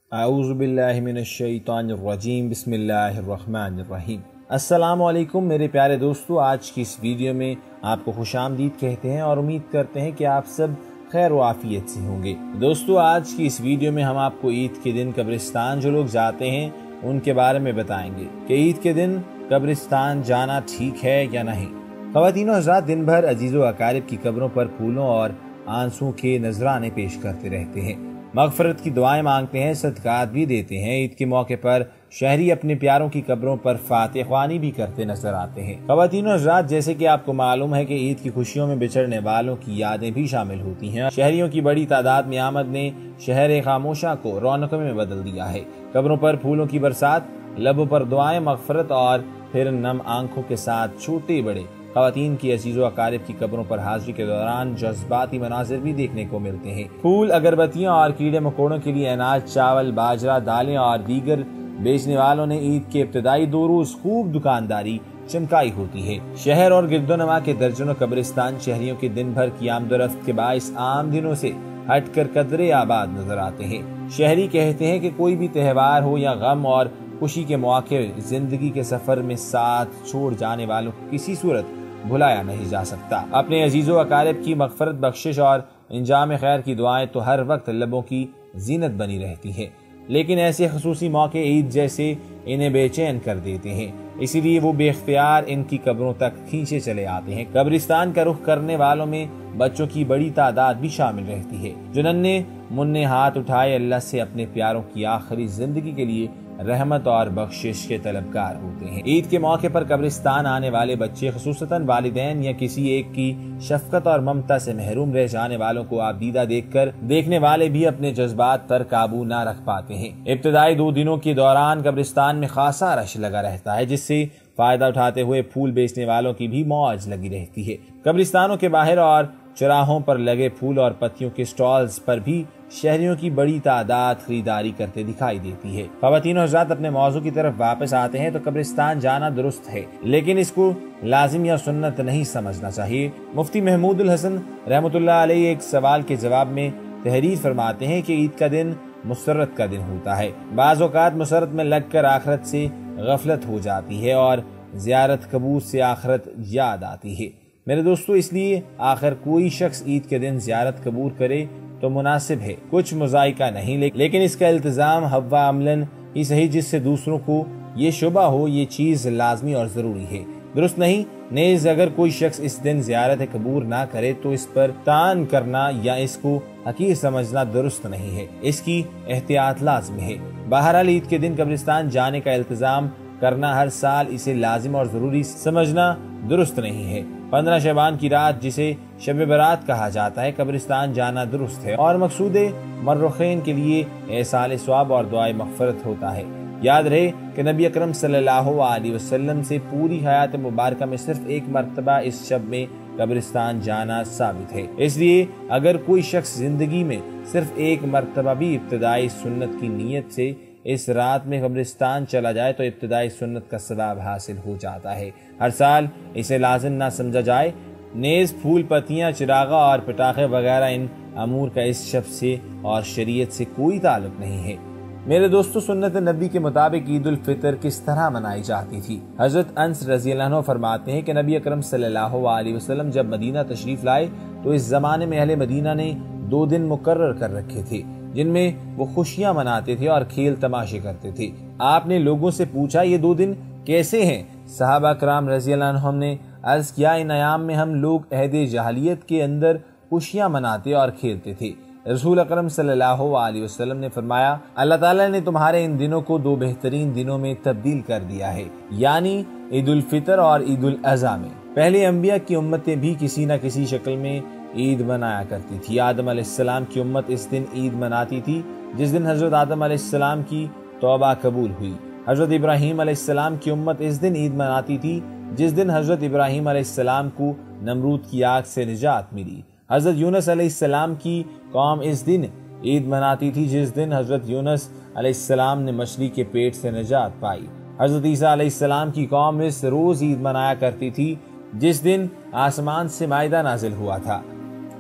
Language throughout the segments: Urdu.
اعوذ باللہ من الشیطان الرجیم بسم اللہ الرحمن الرحیم۔ السلام علیکم میرے پیارے دوستو، آج کی اس ویڈیو میں آپ کو خوش آمدید کہتے ہیں اور امید کرتے ہیں کہ آپ سب خیر و عافیت سے ہوں گے۔ دوستو، آج کی اس ویڈیو میں ہم آپ کو عید کے دن قبرستان جو لوگ جاتے ہیں ان کے بارے میں بتائیں گے کہ عید کے دن قبرستان جانا ٹھیک ہے یا نہیں۔ خواتین و حضرات دن بھر عزیز و اقارب کی قبروں پر پھولوں اور آنسوں کے نذرانے پیش کرتے رہتے ہیں، مغفرت کی دعائیں مانگتے ہیں، صدقات بھی دیتے ہیں۔ عید کے موقع پر شہری اپنے پیاروں کی قبروں پر فاتح خوانی بھی کرتے نظر آتے ہیں۔ خواتین و حضرات، جیسے کہ آپ کو معلوم ہے کہ عید کی خوشیوں میں بچھڑنے والوں کی یادیں بھی شامل ہوتی ہیں۔ شہریوں کی بڑی تعداد میں آمد نے شہر خاموشہ کو رونقوں میں بدل دیا ہے۔ قبروں پر پھولوں کی برسات، لبوں پر دعائیں مغفرت اور پھر نم آنکھوں کے ساتھ چھوٹے بڑے خواتین کی عزیز و اقارب کی قبروں پر حاضری کے دوران جذباتی مناظر بھی دیکھنے کو ملتے ہیں۔ پھول، اگربتیاں اور کیڑے مکوڑوں کے لیے اناج، چاول، باجرہ، دالیں اور دیگر بیچنے والوں نے عید کے ابتدائی 2 روز خوب دکانداری چمکائی ہوتی ہے۔ شہر اور گرد و نواح کے درجنوں قبرستان شہریوں کے دن بھر کی آمد و رفت کے باعث عام دنوں سے ہٹ کر قدرے آباد نظر آتے ہیں۔ شہری کہتے ہیں کہ کوئی بھی تہوار ہو یا غم اور خوشی کے مواقع، زندگی کے سفر میں ساتھ چھوڑ جانے والوں کو کسی صورت بھلایا نہیں جا سکتا۔ اپنے عزیز و اقارب کی مغفرت، بخشش اور انجام خیر کی دعائیں تو ہر وقت لبوں کی زینت بنی رہتی ہیں، لیکن ایسے خصوصی موقع عید جیسے انہیں بے چین کر دیتے ہیں، اسی لیے وہ بے اختیار ان کی قبروں تک کھینچے چلے آتے ہیں۔ قبرستان کا رخ کرنے والوں میں بچوں کی بڑی تعداد بھی شامل رہتی ہے، جو ننھے منھے ہاتھ اٹھائے اللہ سے اپنے پیاروں کی آخری زندگی کے لیے رحمت اور بخشش کے طلبگار ہوتے ہیں۔ عید کے موقع پر قبرستان آنے والے بچے، خصوصاً والدین یا کسی ایک کی شفقت اور ممتا سے محروم رہ جانے والوں کو آبدیدہ دیکھ کر دیکھنے والے بھی اپنے جذبات پر قابو نہ رکھ پاتے ہیں۔ ابتدائی 2 دنوں کے دوران قبرستان میں خاصا رش لگا رہتا ہے، جس سے فائدہ اٹھاتے ہوئے پھول بیچنے والوں کی بھی موج لگی رہتی ہے۔ قبرستانوں کے باہر اور چراہوں پر لگے پھول اور پتیوں کے سٹالز پر بھی شہریوں کی بڑی تعداد خریداری کرتے دکھائی دیتی ہے۔ خواتین و حضرات اپنے موضوع کی طرف واپس آتے ہیں تو قبرستان جانا درست ہے، لیکن اس کو لازم یا سنت نہیں سمجھنا چاہیے۔ مفتی محمود الحسن رحمۃ اللہ علیہ ایک سوال کے جواب میں تحریر فرماتے ہیں کہ عید کا دن مسرت کا دن ہوتا ہے۔ بعض اوقات مسرت میں لگ کر آخرت سے غفلت ہو جاتی ہے اور زیارت قبور سے آخرت یاد آتی ہے۔ میرے دوستو، اس لیے آخر کوئی شخص عید کے دن زیارت قبور کرے تو مناسب ہے، کچھ مذائقہ نہیں، لیکن اس کا التزام ہوا عملاً ہی صحیح، جس سے دوسروں کو یہ شبہ ہو یہ چیز لازمی اور ضروری ہے، درست نہیں۔ نیز اگر کوئی شخص اس دن زیارت قبور نہ کرے تو اس پر طعن کرنا یا اس کو حقیر سمجھنا درست نہیں ہے، اس کی احتیاط لازمی ہے۔ بہرحال عید کے دن قبرستان جانے کا التزام کرنا ہر سال اسے لازم اور ضروری سمجھنا درست نہیں ہے۔ 15 شعبان کی رات، جسے شب برات کہا جاتا ہے، قبرستان جانا درست ہے اور مقصود مرخین کے لیے ایصال ثواب اور دعائے مغفرت ہوتا ہے۔ یاد رہے کہ نبی اکرم صلی اللہ علیہ وسلم سے پوری حیات مبارکہ میں صرف 1 مرتبہ اس شب میں قبرستان جانا ثابت ہے۔ اس لیے اگر کوئی شخص زندگی میں صرف 1 مرتبہ بھی ابتدائی سنت کی نیت سے اس رات میں قبرستان چلا جائے تو ابتدائی سنت کا ثواب حاصل ہو جاتا ہے۔ ہر سال اسے لازم نہ سمجھا جائے۔ نیز پھول، پتیاں، چراغاں اور پٹاخے وغیرہ ان امور کا اس شب سے اور شریعت سے کوئی تعلق نہیں ہے۔ میرے دوستو، سنت نبی کے مطابق عید الفطر کس طرح منائی جاتی تھی؟ حضرت انس رضی اللہ عنہ فرماتے ہیں کہ نبی اکرم صلی اللہ علیہ وسلم جب مدینہ تشریف لائے تو اس زمانے میں اہل مدینہ نے 2 دن مقرر کر رکھے تھے جن میں وہ خوشیاں مناتے تھے اور کھیل تماشے کرتے تھے۔ آپ نے لوگوں سے پوچھا، یہ 2 دن کیسے ہیں؟ صحابہ کرام رضی اللہ عنہم نے عرض کیا، ان ایام میں ہم لوگ عہد جاہلیت کے اندر خوشیاں مناتے اور کھیلتے تھے۔ رسول اکرم صلی اللہ علیہ وسلم نے فرمایا، اللہ تعالیٰ نے تمہارے ان دنوں کو 2 بہترین دنوں میں تبدیل کر دیا ہے، یعنی عید الفطر اور عید الاضحیٰ میں۔ پہلے انبیاء کی امتیں بھی کسی نہ کسی شکل میں عید منایا کرتی تھی۔ آدم علیہ السلام کی امت اس دن عید مناتی تھی جس دن حضرت آدم علیہ السلام کی توبہ قبول ہوئی۔ حضرت ابراہیم علیہ السلام کی امت اس دن عید مناتی تھی جس دن حضرت ابراہیم علیہ السلام کو نمرود کی آگ سے نجات ملی۔ حضرت یونس علیہ السلام کی قوم اس دن عید مناتی تھی جس دن حضرت یونس علیہ السلام نے مچھلی کے پیٹ سے نجات پائی۔ حضرت عیسیٰ علیہ السلام کی قوم اس روز عید منایا کرتی تھی جس دن آسمان سے مائدہ نازل ہوا تھا۔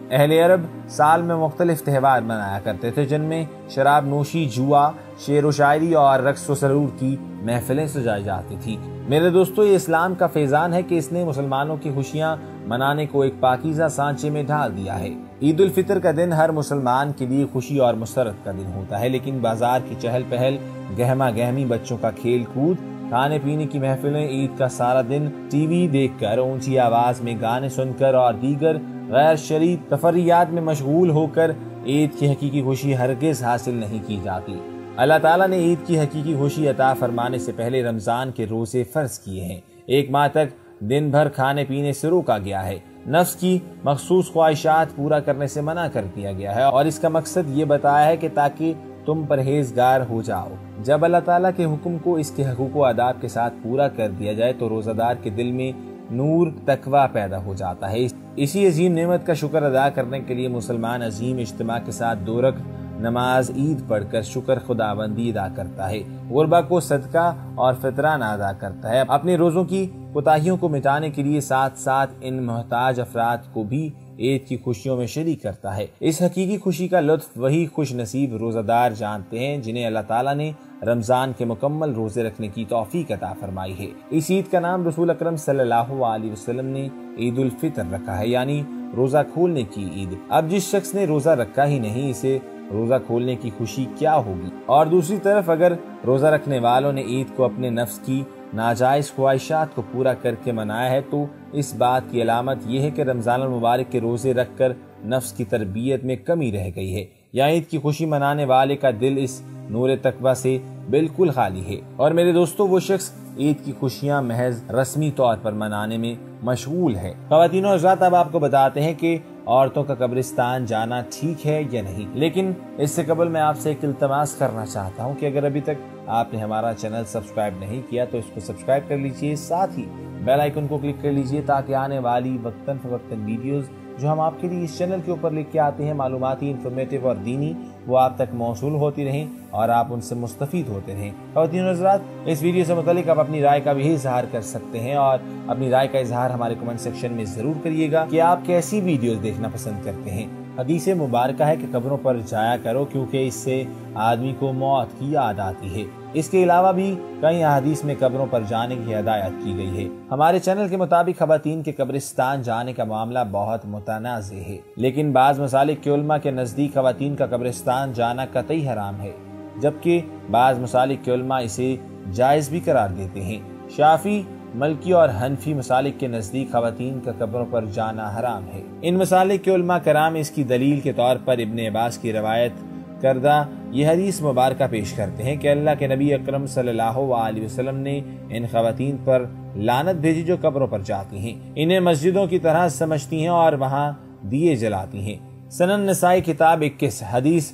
اہل عرب سال میں مختلف تہوار منایا کرتے تھے جن میں شراب نوشی، جوا، شعر و شاعری اور رقص و سرور کی محفلیں سجائی جاتی تھی۔ میرے دوستو، یہ اسلام کا فیضان ہے کہ اس نے مسلمانوں کی خوشیاں منانے کو ایک پاکیزہ سانچے میں ڈھال دیا ہے۔ عید الفطر کا دن ہر مسلمان کے لیے خوشی اور مسرت کا دن ہوتا ہے، لیکن بازار کی چہل پہل، گہما گہمی، بچوں کا کھیل کود، کھانے پینے کی محفلیں، عید کا سارا دن ٹی وی دیکھ کر، اونچی آواز میں گانے سن کر اور دیگر غیر شرعی تفریحات میں مشغول ہو کر عید کی حقیقی خوشی ہرگز حاصل نہیں کی جاتی۔ اللہ تعالیٰ نے عید کی حقیقی خوشی عطا فرمانے سے پہلے رمضان کے روزے فرض کیے ہیں۔ ایک ماہ تک دن بھر کھانے پینے سے روکا گیا ہے، نفس کی مخصوص خواہشات پورا کرنے سے منع کر دیا گیا ہے، اور اس کا مقصد یہ بتایا ہے کہ تاکہ تم پرہیزگار ہو جاؤ۔ جب اللہ تعالیٰ کے حکم کو اس کے حقوق و آداب کے ساتھ پورا کر دیا جائے تو روزہ دار کے دل میں نور، تقویٰ پیدا ہو جاتا ہے۔ اسی عظیم نعمت کا شکر ادا کرنے کے لیے مسلمان عظیم اجتماع کے ساتھ 2 رکعت نماز عید پڑھ کر شکر خداوندی ادا کرتا ہے، غربا کو صدقہ اور فطرانہ ادا کرتا ہے، اپنے روزوں کی کوتاہیوں کو مٹانے کے لیے ساتھ ساتھ ان محتاج افراد کو بھی عید کی خوشیوں میں شریک کرتا ہے۔ اس حقیقی خوشی کا لطف وہی خوش نصیب روزہ دار جانتے ہیں جنہیں اللہ تعالیٰ نے رمضان کے مکمل روزے رکھنے کی توفیق عطا فرمائی ہے۔ اس عید کا نام رسول اکرم صلی اللہ علیہ وسلم نے عید الفطر رکھا ہے، یعنی روزہ کھولنے کی عید۔ اب جس شخص نے روزہ رکھا ہی نہیں، اسے روزہ کھولنے کی خوشی کیا ہوگی؟ اور دوسری طرف اگر روزہ رکھنے والوں نے عید کو اپنے نفس کی ناجائز خواہشات کو پورا کر کے منایا ہے تو اس بات کی علامت یہ ہے کہ رمضان المبارک کے روزے رکھ کر نفس کی تربیت میں کمی رہ گئی ہے، یا عید کی خوشی منانے والے کا دل اس نور تقویٰ سے بالکل خالی ہے۔ اور میرے دوستو، وہ شخص عید کی خوشیاں محض رسمی طور پر منانے میں مشغول ہے۔ خواتین و حضرات، اب آپ کو بتاتے ہیں کہ عورتوں کا قبرستان جانا ٹھیک ہے یا نہیں، لیکن اس سے قبل میں آپ سے ایک التماس کرنا چاہتا ہوں کہ اگر ابھی تک آپ نے ہمارا چینل سبسکرائب نہیں کیا تو اس کو سبسکرائب کر لیجئے، ساتھ ہی بیل آئیکن کو کلک کر لیجئے تاکہ آنے والی وقتاً فوقتاً ویڈیوز جو ہم آپ کے لیے اس چینل کے اوپر لے کے آتے ہیں، معلوماتی، انفارمیٹیو اور دینی، وہ آپ تک موصول ہوتی رہیں اور آپ ان سے مستفید ہوتے رہیں۔ خواتین و حضرات، اس ویڈیو سے متعلق آپ اپنی رائے کا بھی اظہار کر سکتے ہیں، اور اپنی رائے کا اظہار ہمارے کمنٹ سیکشن میں ضرور کریے گا کہ آپ کیسی ویڈیوز دیکھنا پسند کرتے ہیں۔ حدیث مبارکہ ہے کہ قبروں پر جایا کرو کیونکہ اس سے آدمی کو موت کی یاد آتی ہے۔ اس کے علاوہ بھی کئی احادیث میں قبروں پر جانے کی ہدایت کی گئی ہے۔ ہمارے چینل کے مطابق خواتین کے قبرستان جانے کا معاملہ بہت متنازع ہے، لیکن بعض مسالک کے علماء کے نزدیک خواتین کا قبرستان جانا قطعی حرام ہے، جبکہ بعض مسالک کے علماء اسے جائز بھی قرار دیتے ہیں۔ شافعی، ملکی اور حنفی مسالک کے نزدیک خواتین کا قبروں پر جانا حرام ہے۔ ان مسالک کے علماء کرام اس کی دلیل کے طور پر ابن عباس کی روایت کردہ یہ حدیث مبارکہ پیش کرتے ہیں کہ اللہ کے نبی اکرم صلی اللہ علیہ وسلم نے ان خواتین پر لعنت بھیجی جو قبروں پر جاتی ہیں، انہیں مسجدوں کی طرح سمجھتی ہیں اور وہاں دیے جلاتی ہیں۔ سنن نسائی کتاب 21 حدیث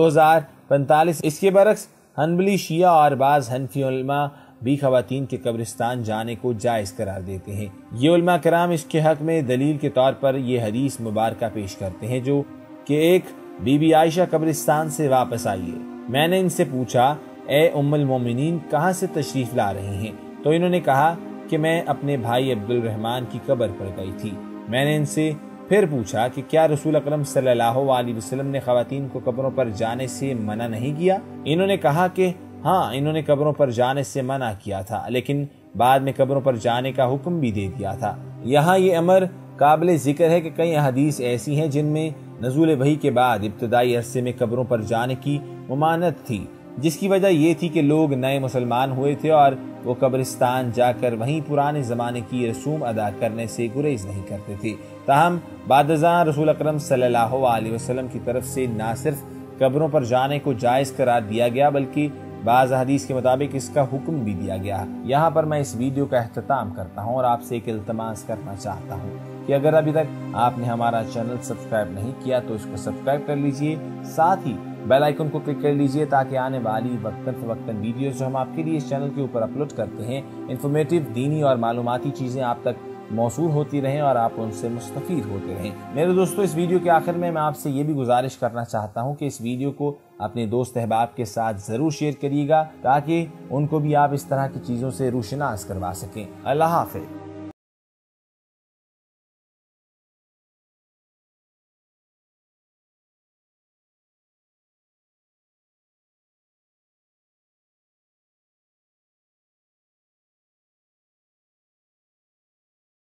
2045۔ اس کے برعکس حنبلی، شیعہ اور بعض حنفی علماء بھی خواتین کے قبرستان جانے کو جائز قرار دیتے ہیں۔ یہ علماء کرام اس کے حق میں دلیل کے طور پر یہ حدیث مبارکہ پیش کرتے ہیں جو کہ ایک بی بی عائشہ قبرستان سے واپس آئی ہے۔ میں نے ان سے پوچھا، اے ام المومنین، کہاں سے تشریف لا رہی ہیں؟ تو انہوں نے کہا کہ میں اپنے بھائی عبد الرحمن کی قبر پر گئی تھی۔ میں نے ان سے پھر پوچھا کہ کیا رسول اکرم صلی اللہ علیہ وسلم نے خواتین کو قبروں پر جانے سے منع نہیں کیا؟ انہوں نے کہا کہ ہاں، انہوں نے قبروں پر جانے سے منع کیا تھا، لیکن بعد میں قبروں پر جانے کا حکم بھی دے دیا تھا۔ یہاں یہ امر قابل ذکر ہے کہ کئی احادیث ایسی ہیں جن میں نزول وحی کے بعد ابتدائی عرصے میں قبروں پر جانے کی ممانعت تھی، جس کی وجہ یہ تھی کہ لوگ نئے مسلمان ہوئے تھے اور وہ قبرستان جا کر وہیں پرانے زمانے کی رسوم ادا کرنے سے گریز نہیں کرتے تھے۔ تاہم بعد ازاں رسول اکرم صلی اللہ علیہ وسلم کی طرف سے نہ صرف قبروں پر جانے کو جائز قرار دیا گیا بلکہ بعض حدیث کے مطابق اس کا حکم بھی دیا گیا۔ یہاں پر میں اس ویڈیو کا اختتام کرتا ہوں اور آپ سے ایک التماس کرنا چاہتا ہوں کہ اگر ابھی تک آپ نے ہمارا چینل سبسکرائب نہیں کیا تو اس کو سبسکرائب کر لیجئے، ساتھ ہی بیل آئیکن کو کلک کر لیجئے تاکہ آنے والی وقتاً فوقتاً ویڈیوز جو ہم آپ کے لیے اس چینل کے اوپر اپلوڈ کرتے ہیں، انفارمیٹیو، دینی اور معلوماتی چیزیں آپ تک موصول ہوتی رہیں اور آپ ان سے مستفید ہوتے رہیں۔ میرے دوستو، اس ویڈیو کے آخر میں آپ سے یہ بھی گزارش کرنا چاہتا ہوں کہ اس ویڈیو کو اپنے دوست احباب کے ساتھ ضرور شیئر کریے گا تاکہ ان کو بھی آپ اس طرح کی چیزوں سے روشناس کروا سکیں۔ اللہ حافظ۔